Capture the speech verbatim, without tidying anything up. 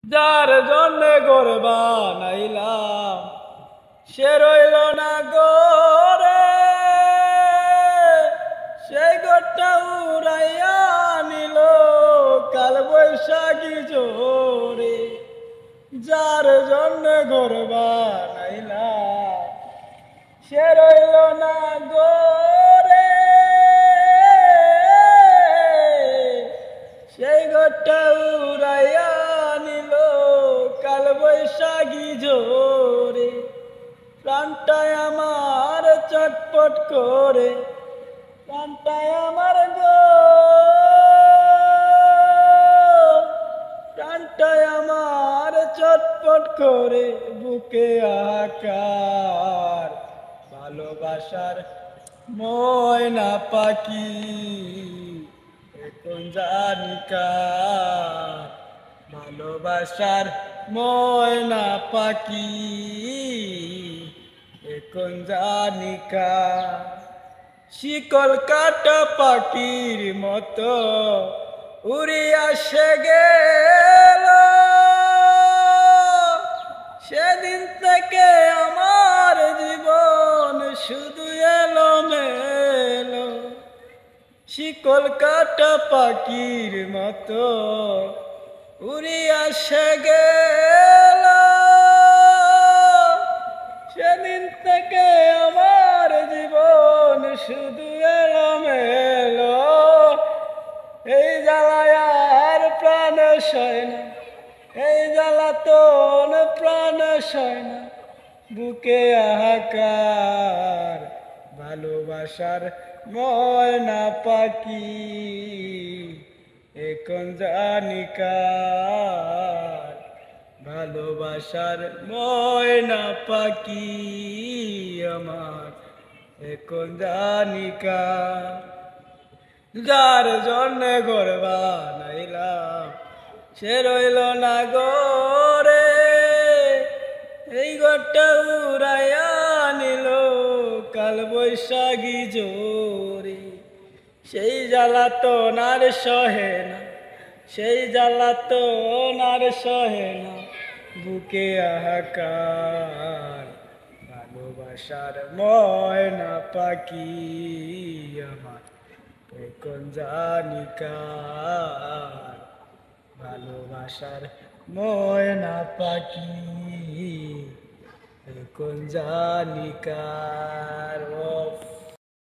যার জন্যে ঘর বানাইলাম সে রইল না গরে, সেই ঘরটা উড়াইয়া নিল কাল বৈশাখী জোরে। যার জন্যে ঘর বানাইলাম সে রইল না গরে, সেই ঘরটা উড়াইয়া নিল কাল বৈশাখী জোরে। প্রাণটায় আমার চটপট করে, প্রাণটায় আমার গো, প্রাণটায় আমার চটপট করে বুকে আকার। ভালোবাসার ময়না পাখি এখন জানি কার, ভালোবাসার ময়না পাখি এখন জানি কার। শিকল কাটা পাখির মতো উড়িয়া সে গেল, সেদিন থেকে আমার জীবন শুধু এলো মেলো। শিকল কাটা পাখির মতো উড়িয়া সে গেল, সেদিন থেকে আমার জীবন শুধু এলো মেলো। এই জ্বালায় আর প্রাণ সয় না, এই জ্বালাতন প্রাণ সয় না, বুকে হাহাকার। ভালোবাসার ময়না পাখি এখন জানি কার, ভালোবাসার ময়না পাখি আমার এখন জানি কার। যার জন্যে ঘর বানাইলাম সে রইল না গরে, এই ঘরটা উড়াইয়া নিল কাল বৈশাখী জোরে। সেই জ্বালাতন আর সহে না, সেই জ্বালাতন আর সহে না, বুকে হাহাকার। ভালোবাসার ময়না পাখি আমার এখন জানি কার, ভালোবাসার ময়না পাখি এখন জানি কার।